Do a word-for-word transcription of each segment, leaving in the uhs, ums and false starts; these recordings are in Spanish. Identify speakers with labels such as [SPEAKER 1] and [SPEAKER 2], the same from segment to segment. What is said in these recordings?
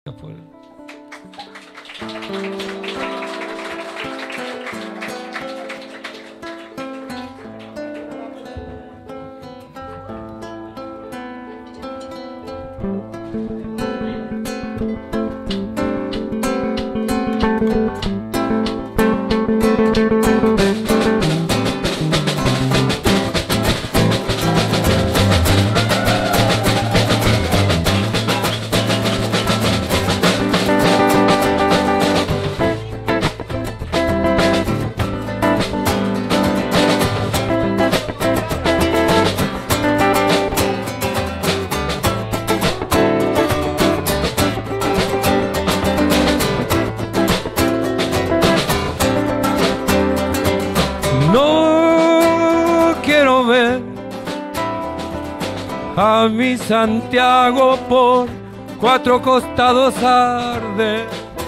[SPEAKER 1] A mi Santiago por cuatro costados arde.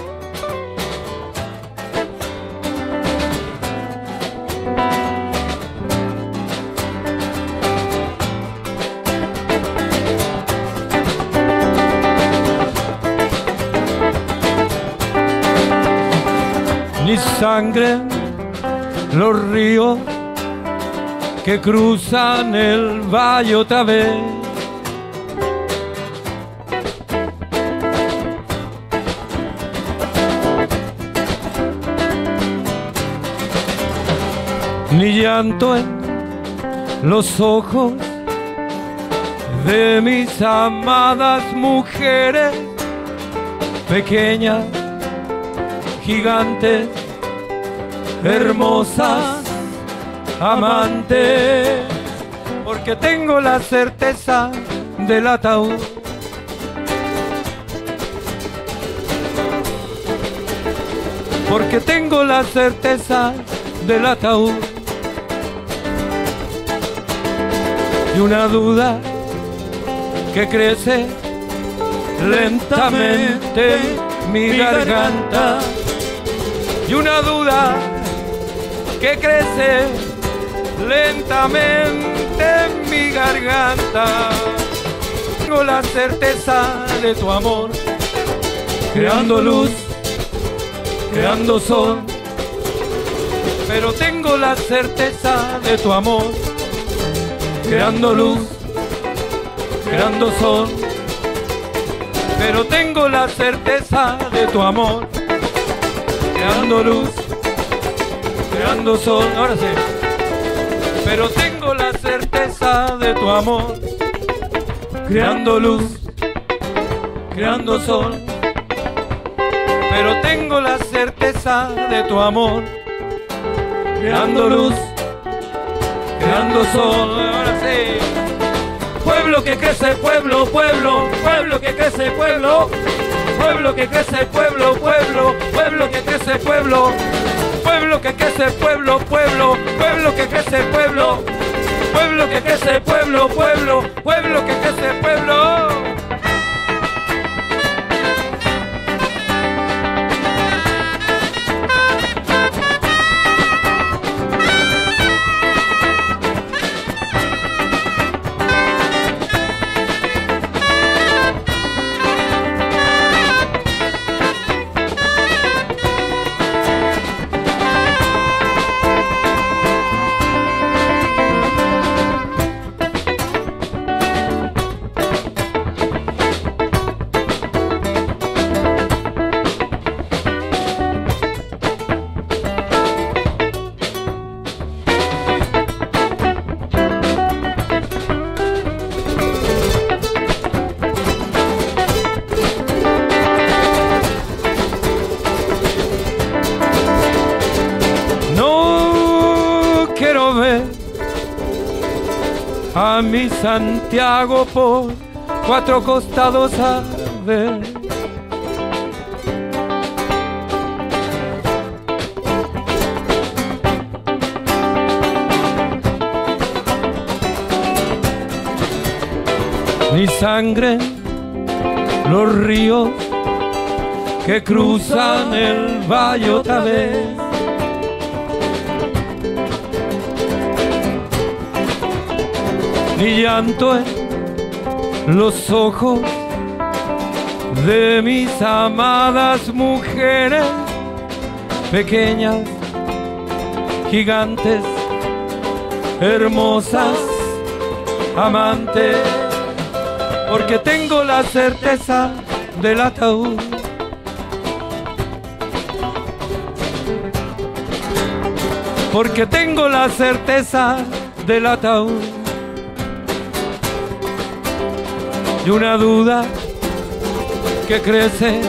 [SPEAKER 1] Ni sangre los ríos que cruzan el valle otra vez. Ni llanto en los ojos de mis amadas mujeres, pequeñas, gigantes, hermosas, amantes, porque tengo la certeza del ataúd. Porque tengo la certeza del ataúd. Y una duda que crece lentamente en mi garganta. Y una duda que crece lentamente en mi garganta. Tengo la certeza de tu amor, creando luz, creando sol. Pero tengo la certeza de tu amor, creando luz, creando sol. Pero tengo la certeza de tu amor, creando luz, creando sol. Ahora sí. Pero tengo la certeza de tu amor, creando luz, creando sol. Pero tengo la certeza de tu amor, creando luz, creando sol. Ahora sí. Pueblo que crece, pueblo, pueblo, pueblo que crece, pueblo, pueblo que crece, pueblo, pueblo, pueblo que crece, pueblo, pueblo que crece, pueblo, pueblo, pueblo que crece, pueblo, pueblo que crece, pueblo, pueblo, pueblo que crece, pueblo. A mi Santiago por cuatro costados a ver. Ni sangre los ríos que cruzan el valle otra vez. Ni llanto en los ojos de mis amadas mujeres, pequeñas, gigantes, hermosas, amantes, porque tengo la certeza del ataúd. Porque tengo la certeza del ataúd. Y una duda que crece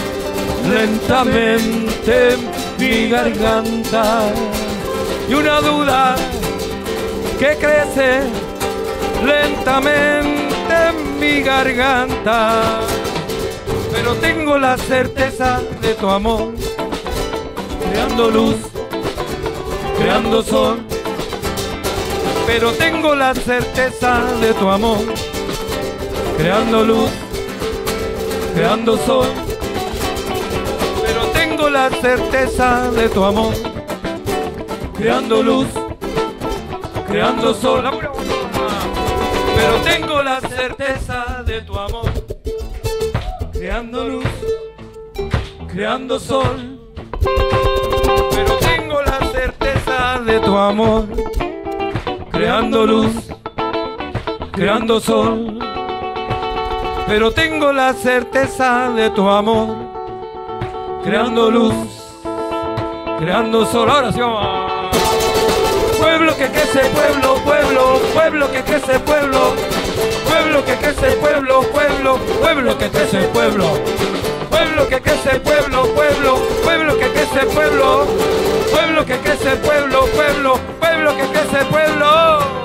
[SPEAKER 1] lentamente en mi garganta. Y una duda que crece lentamente en mi garganta. Pero tengo la certeza de tu amor, creando luz, creando sol. Pero tengo la certeza de tu amor, creando luz, creando sol. Pero tengo la certeza de tu amor, creando luz, creando sol. Pero tengo la certeza de tu amor, creando luz, creando sol. Pero tengo la certeza de tu amor, creando luz, creando sol. Pero tengo la certeza de tu amor, creando luz, creando sol. Ahora sí vamos. Pueblo que crece, pueblo, pueblo, pueblo que crece, pueblo, pueblo que crece, pueblo, pueblo, pueblo que crece, pueblo, pueblo que crece, pueblo, pueblo, pueblo que crece, pueblo, pueblo que crece, pueblo, pueblo, pueblo que crece, pueblo.